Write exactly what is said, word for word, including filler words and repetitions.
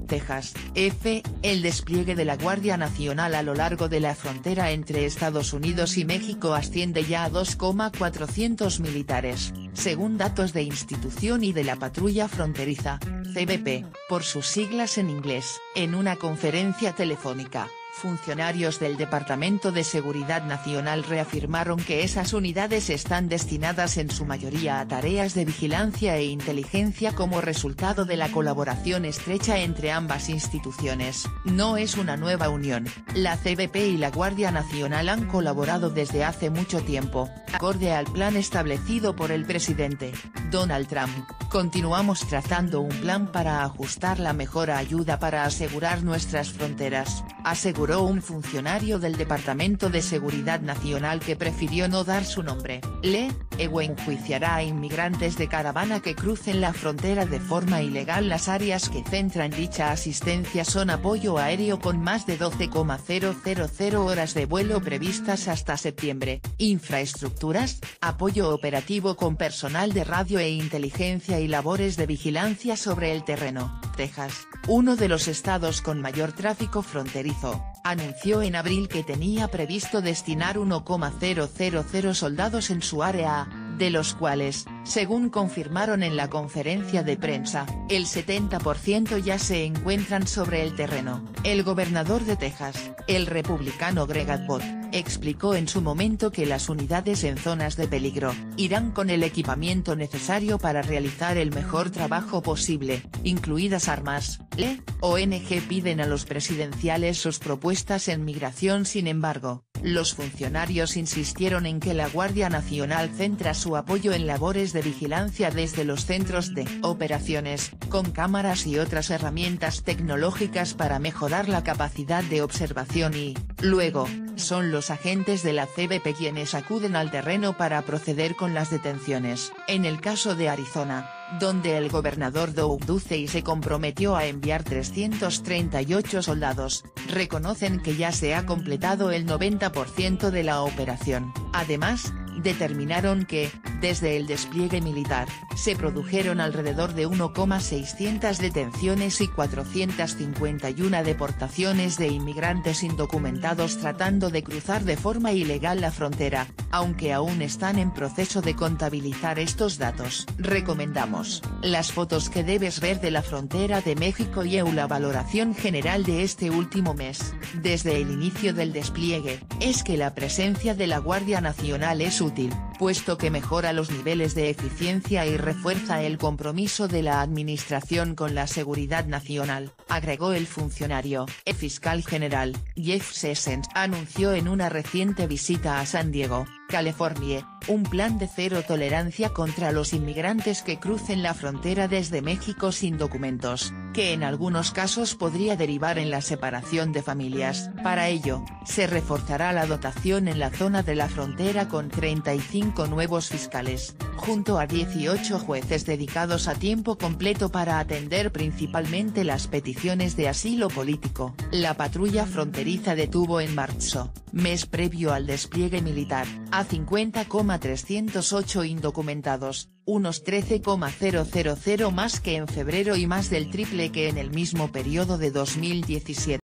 Texas. F. El despliegue de la Guardia Nacional a lo largo de la frontera entre Estados Unidos y México asciende ya a dos mil cuatrocientos militares, según datos de institución y de la patrulla fronteriza, C B P, por sus siglas en inglés. En una conferencia telefónica, funcionarios del Departamento de Seguridad Nacional reafirmaron que esas unidades están destinadas en su mayoría a tareas de vigilancia e inteligencia como resultado de la colaboración estrecha entre ambas instituciones. No es una nueva unión, la C B P y la Guardia Nacional han colaborado desde hace mucho tiempo, acorde al plan establecido por el presidente, Donald Trump. Continuamos trazando un plan para ajustar la mejor ayuda para asegurar nuestras fronteras, aseguró un funcionario del Departamento de Seguridad Nacional que prefirió no dar su nombre. Le, E U enjuiciará a inmigrantes de caravana que crucen la frontera de forma ilegal. Las áreas que centran dicha asistencia son apoyo aéreo con más de doce mil horas de vuelo previstas hasta septiembre, infraestructuras, apoyo operativo con personal de radio e inteligencia y labores de vigilancia sobre el terreno. Texas, uno de los estados con mayor tráfico fronterizo, anunció en abril que tenía previsto destinar uno mil soldados en su área, de los cuales, según confirmaron en la conferencia de prensa, el setenta por ciento ya se encuentran sobre el terreno. El gobernador de Texas, el republicano Greg Abbott, explicó en su momento que las unidades en zonas de peligro, irán con el equipamiento necesario para realizar el mejor trabajo posible, incluidas armas. Le, O N G piden a los presidenciales sus propuestas en migración. Sin embargo, los funcionarios insistieron en que la Guardia Nacional centra su apoyo en labores de vigilancia desde los centros de operaciones, con cámaras y otras herramientas tecnológicas para mejorar la capacidad de observación y, luego, son los agentes de la C B P quienes acuden al terreno para proceder con las detenciones. En el caso de Arizona, donde el gobernador Doug Ducey se comprometió a enviar trescientos treinta y ocho soldados, reconocen que ya se ha completado el noventa por ciento de la operación. Además, determinaron que, desde el despliegue militar, se produjeron alrededor de uno coma seiscientas detenciones y cuatrocientas cincuenta y una deportaciones de inmigrantes indocumentados tratando de cruzar de forma ilegal la frontera, aunque aún están en proceso de contabilizar estos datos. Recomendamos, las fotos que debes ver de la frontera de México y E U. La valoración general de este último mes, desde el inicio del despliegue, es que la presencia de la Guardia Nacional es útil, puesto que mejora los niveles de eficiencia y refuerza el compromiso de la administración con la seguridad nacional, agregó el funcionario. El fiscal general, Jeff Sessions, anunció en una reciente visita a San Diego, California, un plan de cero tolerancia contra los inmigrantes que crucen la frontera desde México sin documentos, que en algunos casos podría derivar en la separación de familias. Para ello, se reforzará la dotación en la zona de la frontera con treinta y cinco nuevos fiscales, junto a dieciocho jueces dedicados a tiempo completo para atender principalmente las peticiones de asilo político. La patrulla fronteriza detuvo en marzo, mes previo al despliegue militar, a cincuenta mil trescientos ocho indocumentados, unos trece mil más que en febrero y más del triple que en el mismo periodo de dos mil diecisiete.